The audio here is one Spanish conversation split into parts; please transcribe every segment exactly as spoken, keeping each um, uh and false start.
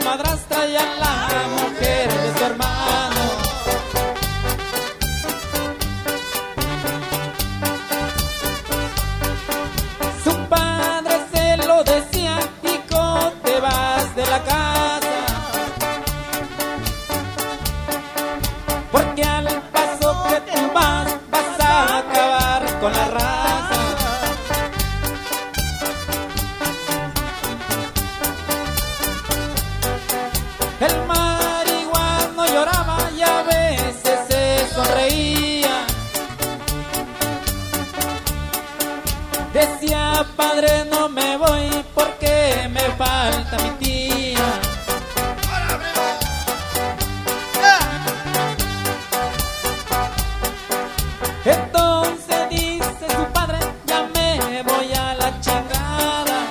madrastra y a la mujer de su hermano. Su padre se lo decía: hijo, te vas de la casa, porque al paso que tú vas, vas a acabar con la raza. El marihuano lloraba y a veces se sonreía. Decía: padre, no me voy porque me falta mi tía. Entonces dice su padre: ya me voy a la chingada.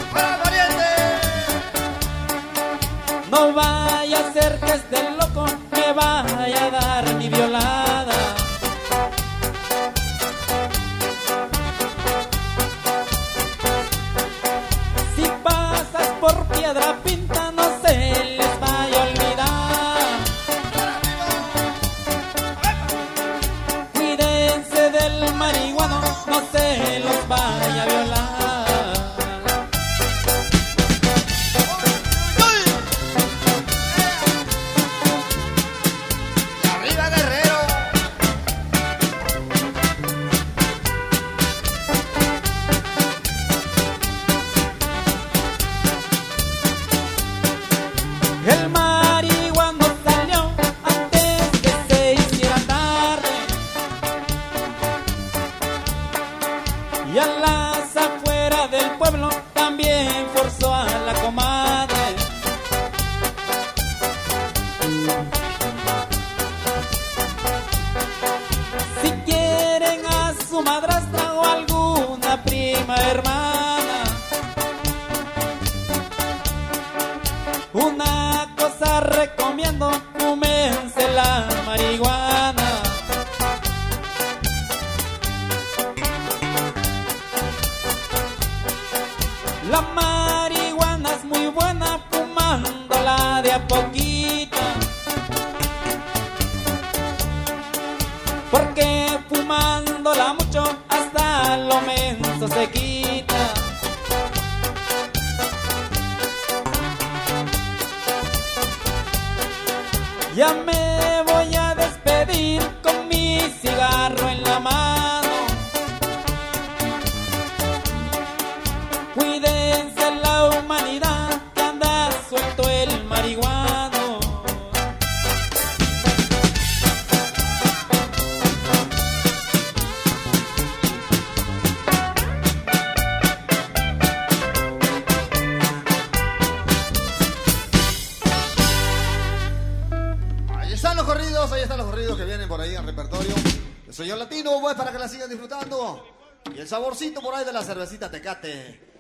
No vaya a ser que este loco me vaya a dar mi violada. Si pasas por Piedra Pinta, no se les vaya a olvidar. Cuídense del marihuano, no se los vaya a violar. El marihuano salió antes que se hiciera tarde, y a las afueras del pueblo también forzó a la comadre. Si quieren a su madrastra o alguna prima hermana, una cosa recomiendo: fúmense la marihuana. La marihuana es muy buena fumándola de a poquito, porque fumándola mucho hasta lo menso se quita. Ya me voy a despedir con mi cigarro en la mano. Cuídense la humanidad, que anda suelto el marihuano. Ahí están los corridos, ahí están los corridos que vienen por ahí al repertorio. El señor Latino, pues, para que la sigan disfrutando. Y el saborcito por ahí de la cervecita Tecate.